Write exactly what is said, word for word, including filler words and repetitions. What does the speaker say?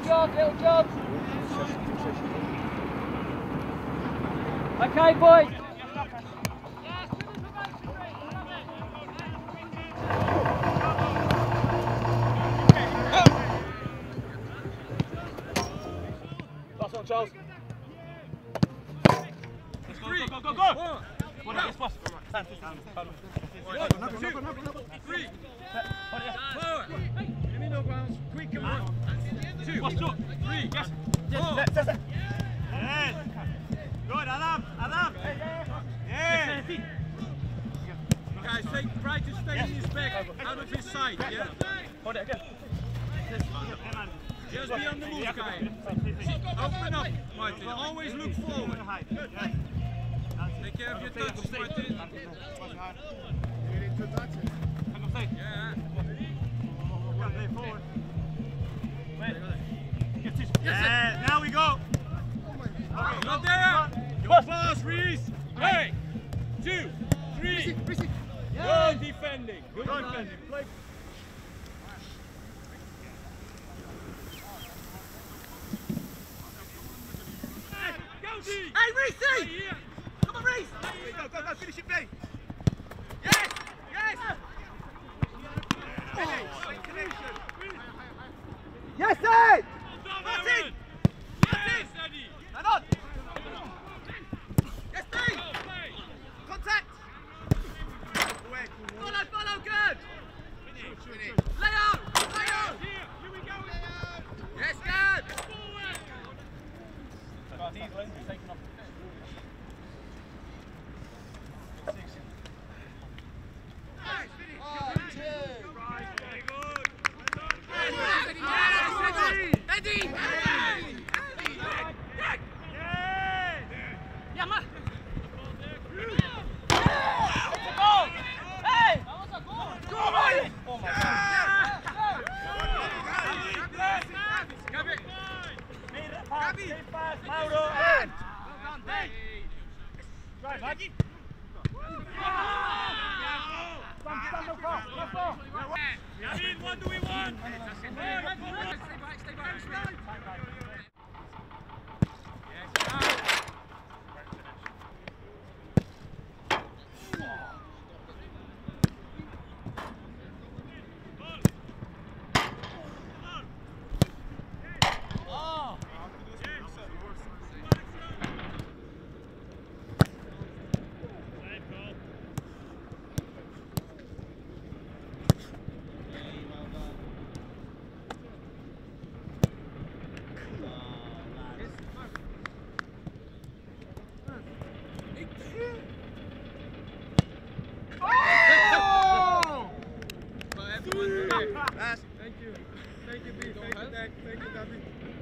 job, little job. Okay, boys. Last one, Charles. Three. Go, go, go, go! One, yes, pass. Stand, stand, stand. One, two, three. Four. Give me no grounds. Quick, come on. Two. Watch up. Three. Yes. Four. Yes. Good, Adam. Adam. Yeah. Guys, take try to stay in his back, out of his sight. Yeah. Hold it again. Just be on the move, guys. Open up, Martin. Always look forward. Take care of your touches, Martin. You need to touch it. Yeah. Play forward. Yeah, now we go. Okay, not there. Go fast, Reese. Hey, two, three. Good defending. Good defending. Play. Hey, Reese! Come on, Reese! Go, go, go, finish it, B! Yes! Yes! Yes, sir! Martin! Martin! Stand on! Yes, B! Contact! Follow, follow, good! Leo! Leo! Here we go! Yes, good! Taking off. Eddie! Yeah, man! Goal! Hey! Go, Ryan! Oh my God! Gabi! Gabi! Mauro! And! Hey! Drive, Maggie! Stand up, go, go, go! Yamin, what do we want? Stay back, stay back. Thank you. Thank you, B. Thank you, Dak. Thank you, Gabi.